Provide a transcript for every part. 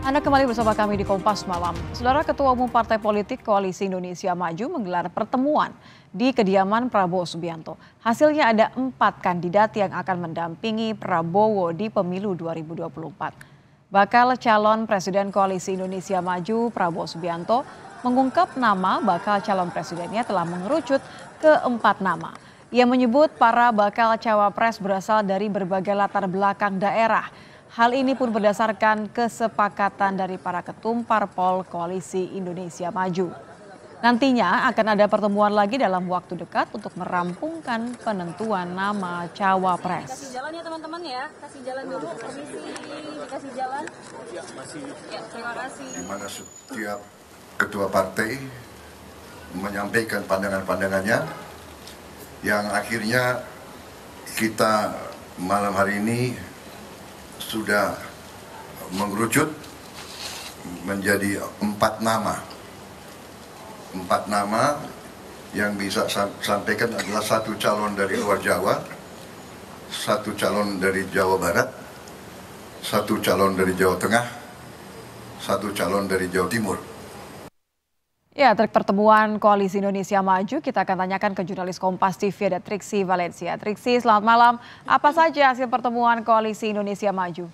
Anda kembali bersama kami di Kompas Malam. Saudara Ketua Umum Partai Politik Koalisi Indonesia Maju menggelar pertemuan di kediaman Prabowo Subianto. Hasilnya ada 4 kandidat yang akan mendampingi Prabowo di pemilu 2024. Bakal calon Presiden Koalisi Indonesia Maju Prabowo Subianto mengungkap nama bakal calon presidennya telah mengerucut ke 4 nama. Ia menyebut para bakal cawapres berasal dari berbagai latar belakang daerah. Hal ini pun berdasarkan kesepakatan dari para ketum parpol Koalisi Indonesia Maju. Nantinya akan ada pertemuan lagi dalam waktu dekat untuk merampungkan penentuan nama cawapres. Kasih jalan ya teman-teman ya, kasih jalan dulu, permisi, dikasih jalan. Ya, masih. Ya, terima kasih. Di mana setiap ketua partai menyampaikan pandangan-pandangannya yang akhirnya kita malam hari ini sudah mengerucut menjadi 4 nama. 4 nama yang bisa sampaikan adalah 1 calon dari luar Jawa, 1 calon dari Jawa Barat, 1 calon dari Jawa Tengah, 1 calon dari Jawa Timur. Ya, pertemuan Koalisi Indonesia Maju kita akan tanyakan ke jurnalis Kompas TV ada Triksi Valencia. Triksi, selamat malam. Apa saja hasil pertemuan Koalisi Indonesia Maju?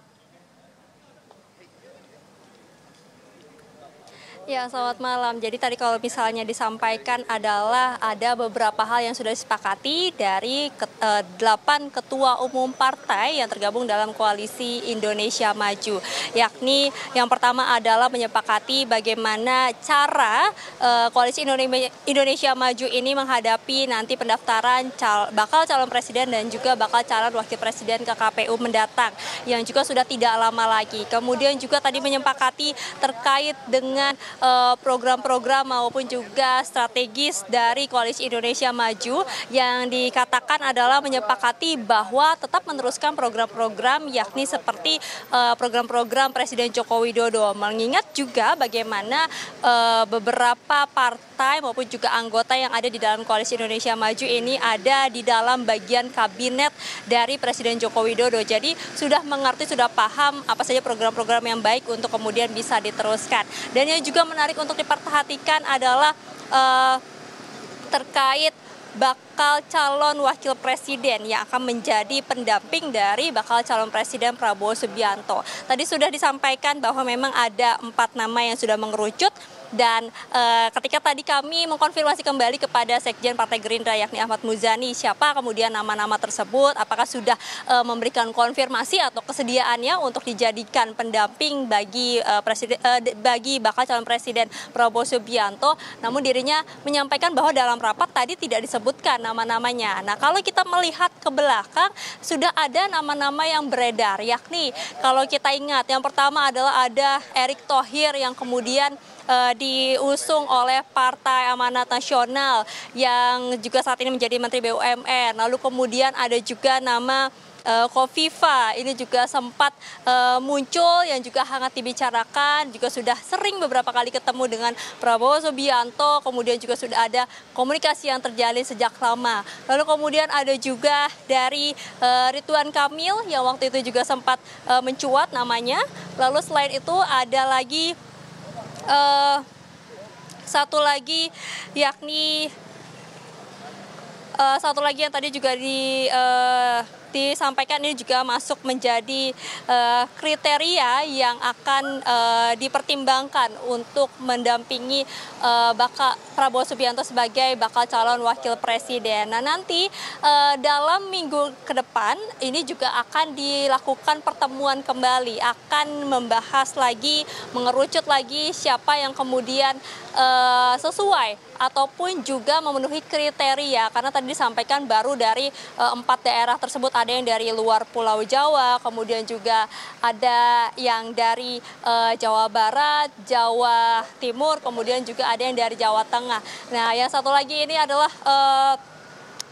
Ya, selamat malam. Jadi tadi kalau misalnya disampaikan adalah ada beberapa hal yang sudah disepakati dari 8 ketua umum partai yang tergabung dalam Koalisi Indonesia Maju. Yakni yang pertama adalah menyepakati bagaimana cara Koalisi Indonesia Maju ini menghadapi nanti pendaftaran bakal calon presiden dan juga bakal calon wakil presiden ke KPU mendatang yang juga sudah tidak lama lagi. Kemudian juga tadi menyepakati terkait dengan program-program maupun juga strategis dari Koalisi Indonesia Maju yang dikatakan adalah menyepakati bahwa tetap meneruskan program-program yakni seperti program-program Presiden Joko Widodo. Mengingat juga bagaimana beberapa partai maupun juga anggota yang ada di dalam Koalisi Indonesia Maju ini ada di dalam bagian kabinet dari Presiden Joko Widodo. Jadi sudah mengerti, sudah paham apa saja program-program yang baik untuk kemudian bisa diteruskan. Dan yang juga menarik untuk diperhatikan adalah terkait bakal calon wakil presiden yang akan menjadi pendamping dari bakal calon presiden Prabowo Subianto. Tadi sudah disampaikan bahwa memang ada 4 nama yang sudah mengerucut. Dan ketika tadi kami mengkonfirmasi kembali kepada Sekjen Partai Gerindra yakni Ahmad Muzani siapa kemudian nama-nama tersebut, apakah sudah memberikan konfirmasi atau kesediaannya untuk dijadikan pendamping bagi bagi bakal calon presiden Prabowo Subianto, namun dirinya menyampaikan bahwa dalam rapat tadi tidak disebutkan nama-namanya. Nah, kalau kita melihat ke belakang sudah ada nama-nama yang beredar, yakni kalau kita ingat yang pertama adalah ada Erick Thohir yang kemudian diusung oleh Partai Amanat Nasional yang juga saat ini menjadi Menteri BUMN. Lalu kemudian ada juga nama Kofifa, ini juga sempat muncul yang juga hangat dibicarakan, juga sudah sering beberapa kali ketemu dengan Prabowo Subianto, kemudian juga sudah ada komunikasi yang terjalin sejak lama. Lalu kemudian ada juga dari Ridwan Kamil yang waktu itu juga sempat mencuat namanya. Lalu selain itu ada lagi satu lagi yakni satu lagi yang tadi juga disampaikan ini juga masuk menjadi kriteria yang akan dipertimbangkan untuk mendampingi bakal Prabowo Subianto sebagai bakal calon wakil presiden. Nah, nanti dalam minggu ke depan ini juga akan dilakukan pertemuan kembali, akan membahas lagi, mengerucut lagi siapa yang kemudian sesuai ataupun juga memenuhi kriteria, karena tadi disampaikan baru dari 4 daerah tersebut, ada yang dari luar Pulau Jawa, kemudian juga ada yang dari Jawa Barat, Jawa Timur, kemudian juga ada yang dari Jawa Tengah. Nah, yang satu lagi ini adalah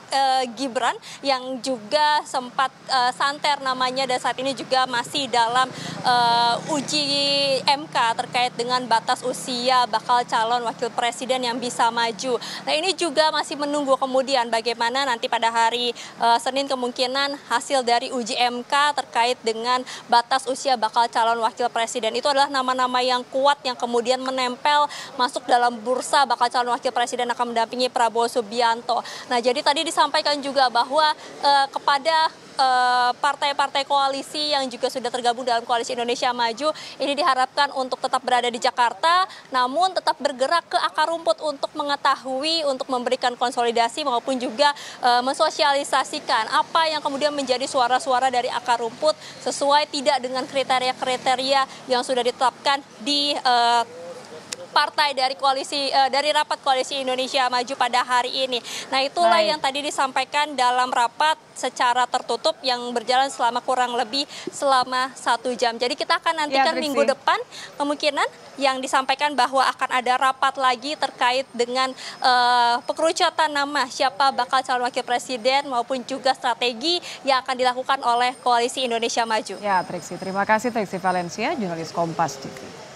Gibran yang juga sempat santer namanya dan saat ini juga masih dalam uji MK terkait dengan batas usia bakal calon wakil presiden yang bisa maju. Nah ini juga masih menunggu kemudian bagaimana nanti pada hari Senin kemungkinan hasil dari uji MK terkait dengan batas usia bakal calon wakil presiden. Itu adalah nama-nama yang kuat yang kemudian menempel masuk dalam bursa bakal calon wakil presiden akan mendampingi Prabowo Subianto. Nah jadi tadi disampaikan juga bahwa kepada partai-partai koalisi yang juga sudah tergabung dalam Koalisi Indonesia Maju ini diharapkan untuk tetap berada di Jakarta namun tetap bergerak ke akar rumput untuk mengetahui, untuk memberikan konsolidasi maupun juga mensosialisasikan apa yang kemudian menjadi suara-suara dari akar rumput sesuai tidak dengan kriteria-kriteria yang sudah ditetapkan di partai dari koalisi dari rapat Koalisi Indonesia Maju pada hari ini. Nah itulah yang tadi disampaikan dalam rapat secara tertutup yang berjalan selama kurang lebih selama 1 jam. Jadi kita akan nantikan minggu depan kemungkinan yang disampaikan bahwa akan ada rapat lagi terkait dengan pengerucutan nama siapa bakal calon wakil presiden maupun juga strategi yang akan dilakukan oleh Koalisi Indonesia Maju. Ya Triksi, terima kasih Triksi Valencia, jurnalis Kompas TV.